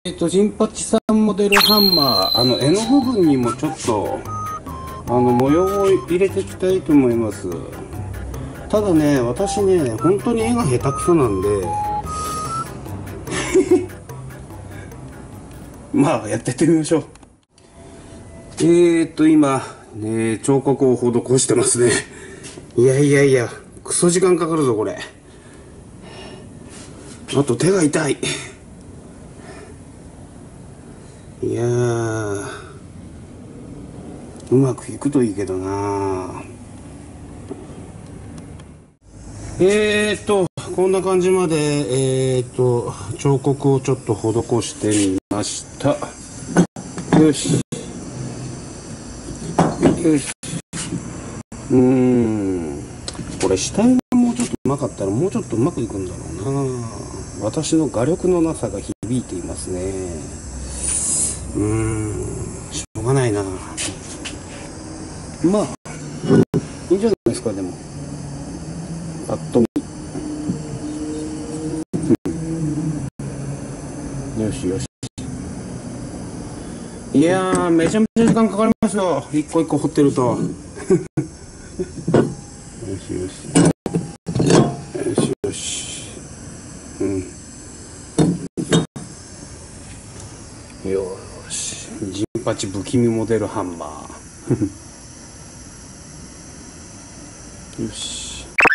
ジンパチさんモデルハンマー、柄の部分にもちょっと、模様を入れていきたいと思います。ただね、私ね、本当に絵が下手くそなんで、まあ、やってってみましょう。今、彫刻を施してますね。いや、クソ時間かかるぞ、これ。あと手が痛い。いやー、うまくいくといいけどな。こんな感じまで、彫刻をちょっと施してみました。よし。これ下絵がもうちょっとうまかったらもうちょっとうまくいくんだろうな。私の画力のなさが響いていますね。しょうがないな。まあいいんじゃないですか。でもパッと見、よし。いやー、めちゃめちゃ時間かかりますよ、一個一個彫ってると。よし。よし、ジンパチ不気味モデルハンマー。よし。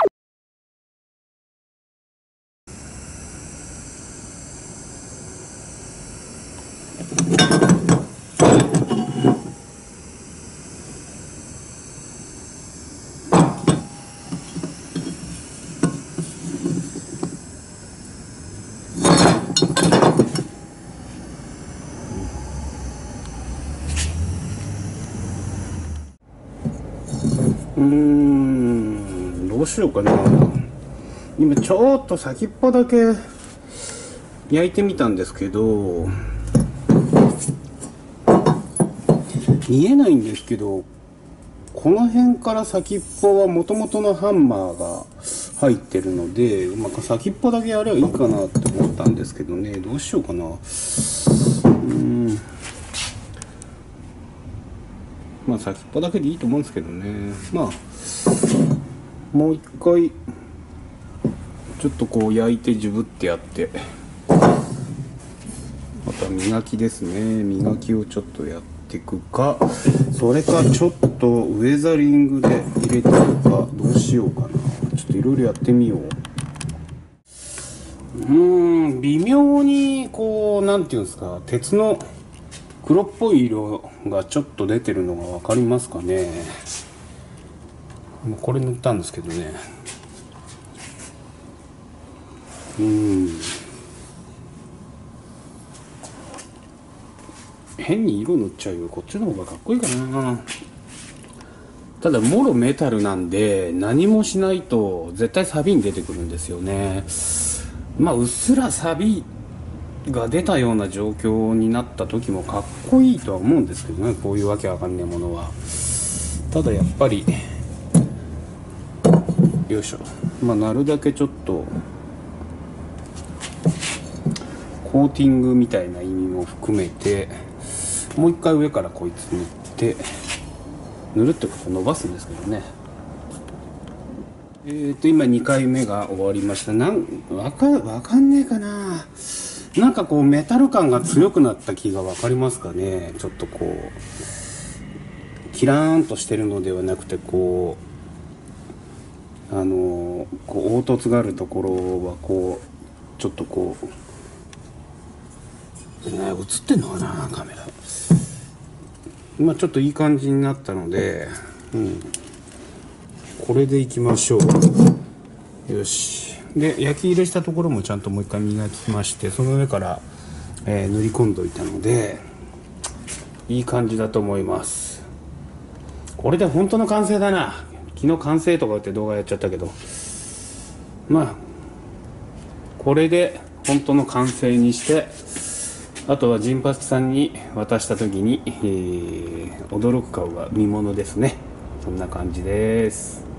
どうしようかな。今ちょっと先っぽだけ焼いてみたんですけど、見えないんですけど、この辺から先っぽは元々のハンマーが入ってるので、先っぽだけやればいいかなって思ったんですけどね。どうしようかな。先っぽだけでいいと思うんですけどね。もう一回ちょっとこう焼いてジュブってやって、あとは磨きですね。磨きをちょっとやっていくか、それかちょっとウェザリングで入れていくか、どうしようかな。ちょっといろいろやってみよう。微妙にこう、なんていうんですか、鉄の黒っぽい色がちょっと出てるのが分かりますかね。これ塗ったんですけどね。変に色塗っちゃうよ。こっちの方がかっこいいかな。ただもろメタルなんで、何もしないと絶対サビに出てくるんですよね。うっすらサビが出たような状況になった時もかっこいいとは思うんですけどね、こういうわけわかんねえものは。ただやっぱり、よいしょ、なるだけちょっとコーティングみたいな意味も含めて、もう一回上からこいつ塗って、塗るってこと伸ばすんですけどね。今2回目が終わりました。わかんねえかな。なんかこうメタル感が強くなった気が分かりますかね。ちょっとこうキラーンとしてるのではなくて、こう凹凸があるところはこうちょっとこう映ってんのかな、カメラ。今ちょっといい感じになったので、これでいきましょう。よし。で、焼き入れしたところもちゃんともう一回磨きまして、その上から、塗り込んどいたのでいい感じだと思います。これで本当の完成だな。昨日完成とか言って動画やっちゃったけど、これで本当の完成にして、あとはジンパチさんに渡した時に、驚く顔が見ものですね。そんな感じです。